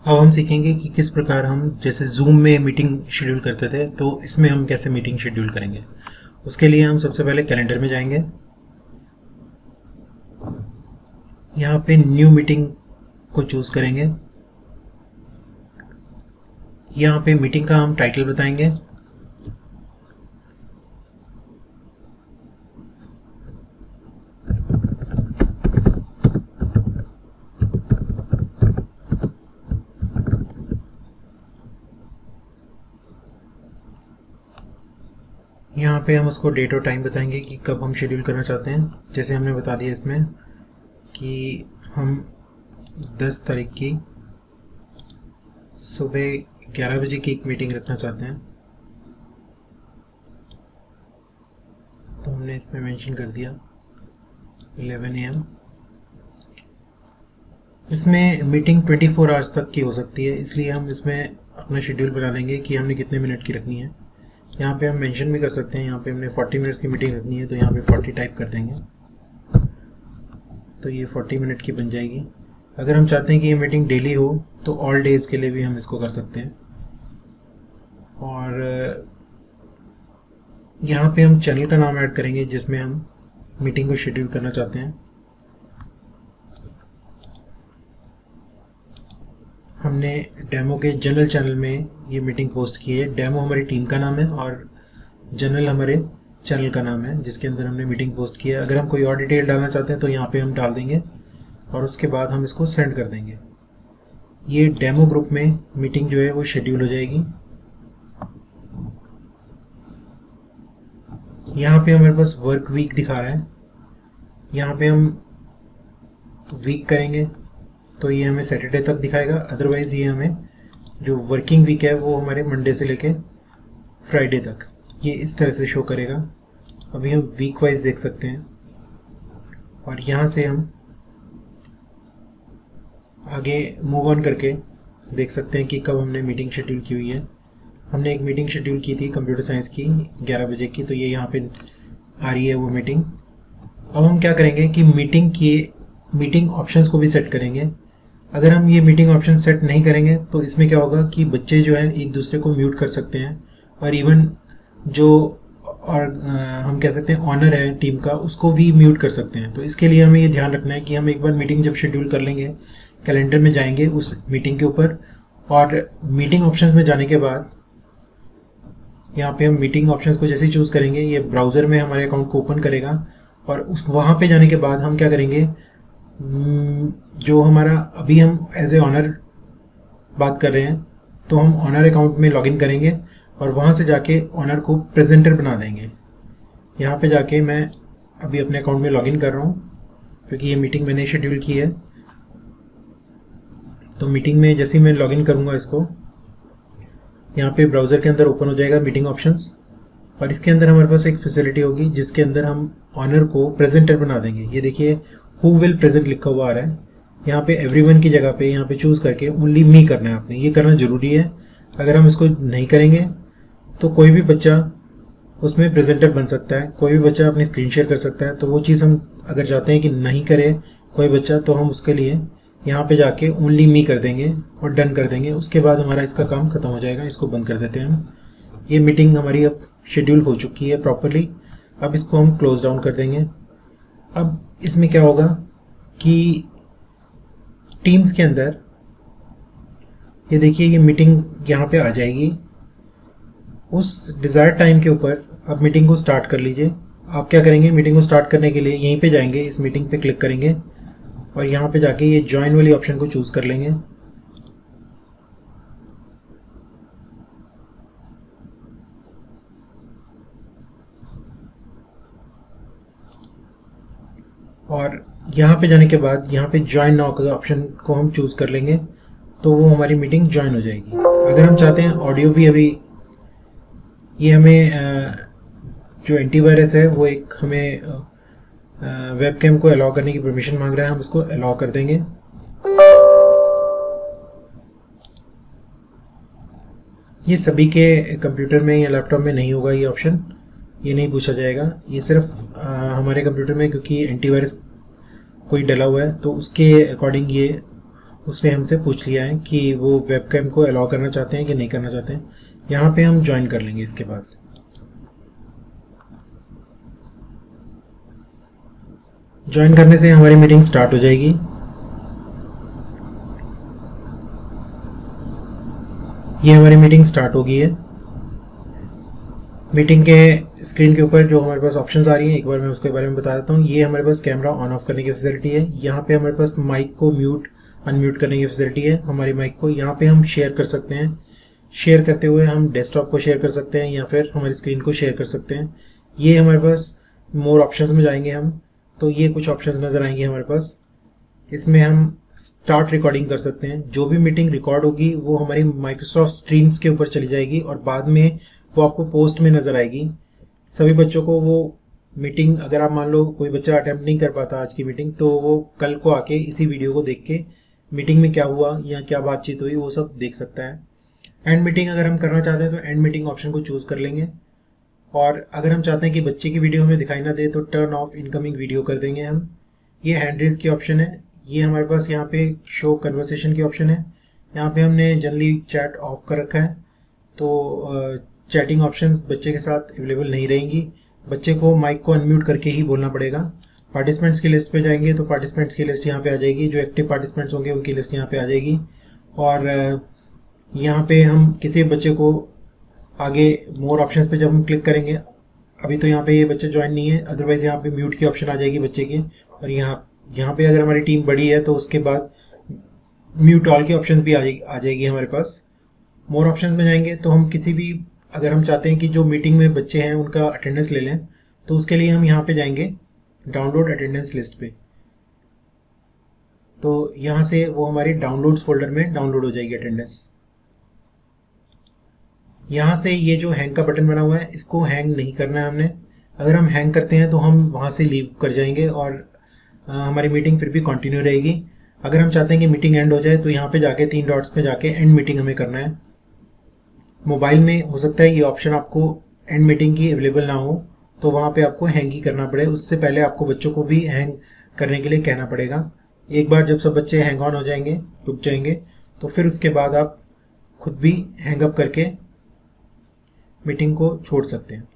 अब हम सीखेंगे कि किस प्रकार हम जैसे जूम में मीटिंग शेड्यूल करते थे तो इसमें हम कैसे मीटिंग शेड्यूल करेंगे। उसके लिए हम सबसे पहले कैलेंडर में जाएंगे। यहाँ पे न्यू मीटिंग को चूज करेंगे। यहाँ पे मीटिंग का हम टाइटल बताएंगे। यहाँ पे हम उसको डेट और टाइम बताएंगे कि कब हम शेड्यूल करना चाहते हैं। जैसे हमने बता दिया इसमें कि हम 10 तारीख की सुबह 11 बजे की एक मीटिंग रखना चाहते हैं, तो हमने इसमें मेंशन कर दिया 11 AM। इसमें मीटिंग 24 आवर्स तक की हो सकती है, इसलिए हम इसमें अपना शेड्यूल बना लेंगे कि हमने कितने मिनट की रखनी है। यहाँ पे हम मेंशन भी कर सकते हैं। यहाँ पे हमने 40 मिनट्स की मीटिंग रखनी है तो यहाँ पे 40 टाइप कर देंगे, तो ये 40 मिनट की बन जाएगी। अगर हम चाहते हैं कि ये मीटिंग डेली हो तो ऑल डेज के लिए भी हम इसको कर सकते हैं। और यहाँ पे हम चैनल का नाम ऐड करेंगे जिसमें हम मीटिंग को शेड्यूल करना चाहते हैं। हमने डेमो के जनरल चैनल में ये मीटिंग पोस्ट की है। डेमो हमारी टीम का नाम है और जनरल हमारे चैनल का नाम है जिसके अंदर हमने मीटिंग पोस्ट की है। अगर हम कोई और डिटेल डालना चाहते हैं तो यहाँ पे हम डाल देंगे और उसके बाद हम इसको सेंड कर देंगे। ये डेमो ग्रुप में मीटिंग जो है वो शेड्यूल हो जाएगी। यहाँ पे हमारे पास वर्क वीक दिखा रहा है। यहाँ पे हम वीक करेंगे तो ये हमें सैटरडे तक दिखाएगा, अदरवाइज ये हमें जो वर्किंग वीक है वो हमारे मंडे से लेके फ्राइडे तक ये इस तरह से शो करेगा। अभी हम वीक वाइज देख सकते हैं और यहाँ से हम आगे मूव ऑन करके देख सकते हैं कि कब हमने मीटिंग शेड्यूल की हुई है। हमने एक मीटिंग शेड्यूल की थी कंप्यूटर साइंस की 11 बजे की, तो ये यहाँ पे आ रही है वो मीटिंग। अब हम क्या करेंगे कि मीटिंग ऑप्शंस को भी सेट करेंगे। अगर हम ये मीटिंग ऑप्शन सेट नहीं करेंगे तो इसमें क्या होगा कि बच्चे जो है एक दूसरे को म्यूट कर सकते हैं और इवन जो हम कह सकते हैं ऑनर है टीम का उसको भी म्यूट कर सकते हैं। तो इसके लिए हमें ये ध्यान रखना है कि हम एक बार मीटिंग जब शेड्यूल कर लेंगे कैलेंडर में जाएंगे उस मीटिंग के ऊपर और मीटिंग ऑप्शंस में जाने के बाद यहाँ पे हम मीटिंग ऑप्शंस को जैसे ही चूज़ करेंगे ये ब्राउज़र में हमारे अकाउंट को ओपन करेगा और वहाँ पे जाने के बाद हम क्या करेंगे, जो हमारा अभी हम एज ए ऑनर बात कर रहे हैं तो हम ऑनर अकाउंट में लॉगिन करेंगे और वहाँ से जाके ऑनर को प्रेजेंटर बना देंगे। यहाँ पे जाके मैं अभी अपने अकाउंट में लॉगिन कर रहा हूँ क्योंकि ये मीटिंग मैंने शेड्यूल की है। तो मीटिंग में जैसे ही मैं लॉगिन करूँगा इसको यहाँ पे ब्राउज़र के अंदर ओपन हो जाएगा मीटिंग ऑप्शंस और इसके अंदर हमारे पास एक फैसिलिटी होगी जिसके अंदर हम ऑनर को प्रेजेंटर बना देंगे। ये देखिए हु विल प्रेजेंट लिखा हुआ आ रहा है। यहाँ पे एवरीवन की जगह पे यहाँ पे चूज़ करके ओनली मी करना है आपने, ये करना ज़रूरी है। अगर हम इसको नहीं करेंगे तो कोई भी बच्चा उसमें प्रेजेंटर बन सकता है, कोई भी बच्चा अपनी स्क्रीन शेयर कर सकता है। तो वो चीज़ हम अगर चाहते हैं कि नहीं करे कोई बच्चा तो हम उसके लिए यहाँ पे जाके ओनली मी कर देंगे और डन कर देंगे। उसके बाद हमारा इसका काम खत्म हो जाएगा। इसको बंद कर देते हैं हम। ये मीटिंग हमारी अब शेड्यूल हो चुकी है प्रॉपरली। अब इसको हम क्लोज डाउन कर देंगे। अब इसमें क्या होगा कि टीम्स के अंदर ये देखिए ये मीटिंग यहाँ पे आ जाएगी। उस डिज़ायर्ड टाइम के ऊपर आप मीटिंग को स्टार्ट कर लीजिए। आप क्या करेंगे, मीटिंग को स्टार्ट करने के लिए यहीं पे जाएंगे, इस मीटिंग पे क्लिक करेंगे और यहाँ पे जाके ये ज्वाइन वाली ऑप्शन को चूज़ कर लेंगे। और यहाँ पे जाने के बाद यहाँ पे ज्वाइन नाउ का ऑप्शन को हम चूज़ कर लेंगे तो वो हमारी मीटिंग ज्वाइन हो जाएगी। अगर हम चाहते हैं ऑडियो भी अभी ये हमें जो एंटीवायरस है वो एक हमें वेबकैम को अलाउ करने की परमिशन मांग रहा है, हम इसको अलाउ कर देंगे। ये सभी के कंप्यूटर में या लैपटॉप में नहीं होगा, ये ऑप्शन ये नहीं पूछा जाएगा। ये सिर्फ हमारे कंप्यूटर में क्योंकि एंटीवायरस कोई डला हुआ है तो उसके अकॉर्डिंग ये उसने हमसे पूछ लिया है कि वो वेबकैम को अलाउ करना चाहते हैं कि नहीं करना चाहते हैं। यहाँ पे हम ज्वाइन कर लेंगे। इसके बाद ज्वाइन करने से हमारी मीटिंग स्टार्ट हो जाएगी। ये हमारी मीटिंग स्टार्ट हो गई है। मीटिंग के स्क्रीन के ऊपर जो हमारे पास ऑप्शंस आ रही हैं, एक बार मैं उसके बारे में बता देता हूँ। ये हमारे पास कैमरा ऑन ऑफ करने की फैसिलिटी है। यहाँ पे हमारे पास माइक को म्यूट अनम्यूट करने की फैसिलिटी है। हमारी माइक को यहाँ पे हम शेयर कर सकते हैं। शेयर करते हुए हम डेस्कटॉप को शेयर कर सकते हैं या फिर हमारी स्क्रीन को शेयर कर सकते हैं। ये हमारे पास मोर ऑप्शंस में जाएंगे हम, तो ये कुछ ऑप्शंस नज़र आएंगे हमारे पास। इसमें हम स्टार्ट रिकॉर्डिंग कर सकते हैं। जो भी मीटिंग रिकॉर्ड होगी वो हमारी माइक्रोसॉफ्ट स्ट्रीम्स के ऊपर चली जाएगी और बाद में वो आपको पोस्ट में नज़र आएगी। सभी बच्चों को वो मीटिंग, अगर आप मान लो कोई बच्चा अटेम्प्ट नहीं कर पाता आज की मीटिंग, तो वो कल को आके इसी वीडियो को देख के मीटिंग में क्या हुआ या क्या बातचीत हुई वो सब देख सकता है। एंड मीटिंग अगर हम करना चाहते हैं तो एंड मीटिंग ऑप्शन को चूज़ कर लेंगे। और अगर हम चाहते हैं कि बच्चे की वीडियो हमें दिखाई ना दे तो टर्न ऑफ इनकमिंग वीडियो कर देंगे हम। ये हैंड रेज की ऑप्शन है। ये हमारे पास यहाँ पे शो कन्वर्सेशन की ऑप्शन है। यहाँ पे हमने जनरली चैट ऑफ कर रखा है, तो चैटिंग ऑप्शंस बच्चे के साथ अवेलेबल नहीं रहेंगी। बच्चे को माइक को अनम्यूट करके ही बोलना पड़ेगा। पार्टिसिपेंट्स की लिस्ट पे जाएंगे तो पार्टिसिपेंट्स की लिस्ट यहाँ पे आ जाएगी। जो एक्टिव पार्टिसिपेंट्स होंगे उनकी लिस्ट यहाँ पे आ जाएगी। और यहाँ पे हम किसी बच्चे को आगे मोर ऑप्शंस पे जब हम क्लिक करेंगे, अभी तो यहाँ पे ये बच्चे ज्वाइन नहीं है, अदरवाइज यहाँ पे म्यूट की ऑप्शन आ जाएगी बच्चे की। और यहाँ पे अगर हमारी टीम बड़ी है तो उसके बाद म्यूट ऑल की ऑप्शन भी आ जाएगी हमारे पास। मोर ऑप्शंस में जाएंगे तो हम किसी भी, अगर हम चाहते हैं कि जो मीटिंग में बच्चे हैं उनका अटेंडेंस ले लें, तो उसके लिए हम यहाँ पे जाएंगे डाउनलोड अटेंडेंस लिस्ट पे। तो यहाँ से वो हमारी डाउनलोड्स फोल्डर में डाउनलोड हो जाएगी अटेंडेंस। यहाँ से ये जो हैंग का बटन बना हुआ है, इसको हैंग नहीं करना है हमने। अगर हम हैंग करते हैं तो हम वहाँ से लीव कर जाएंगे और हमारी मीटिंग फिर भी कंटिन्यू रहेगी। अगर हम चाहते हैं कि मीटिंग एंड हो जाए तो यहाँ पे जाके 3 डॉट्स पे जाके एंड मीटिंग हमें करना है। मोबाइल में हो सकता है ये ऑप्शन आपको एंड मीटिंग की अवेलेबल ना हो, तो वहाँ पे आपको हैंग ही करना पड़े। उससे पहले आपको बच्चों को भी हैंग करने के लिए कहना पड़ेगा। एक बार जब सब बच्चे हैंग ऑन हो जाएंगे, रुक जाएंगे, तो फिर उसके बाद आप खुद भी हैंग अप करके मीटिंग को छोड़ सकते हैं।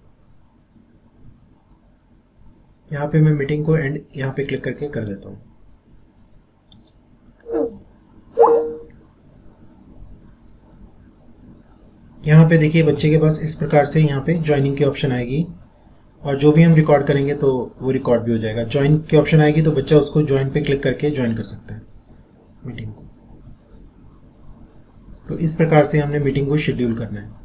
यहाँ पे मैं मीटिंग को एंड यहाँ पे क्लिक करके कर देता हूँ। यहाँ पे देखिए बच्चे के पास इस प्रकार से यहाँ पे ज्वाइनिंग की ऑप्शन आएगी और जो भी हम रिकॉर्ड करेंगे तो वो रिकॉर्ड भी हो जाएगा। ज्वाइन की ऑप्शन आएगी तो बच्चा उसको ज्वाइन पे क्लिक करके ज्वाइन कर सकता है मीटिंग को। तो इस प्रकार से हमने मीटिंग को शेड्यूल करना है।